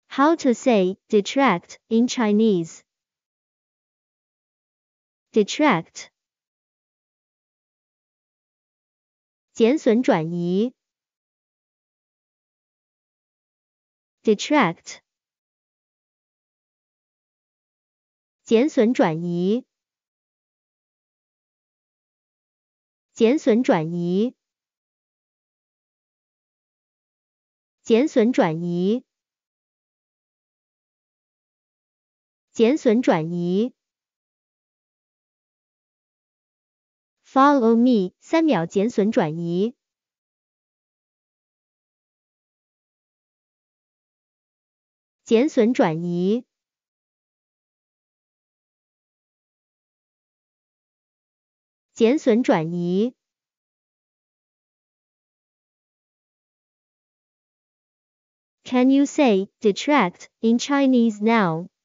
How to say detract in Chinese? Detract 减损转移 detract 减损转移减损转移减损转移减损转移 Follow me 3秒减损转移减损转移减损转移 Can you say detract in Chinese now?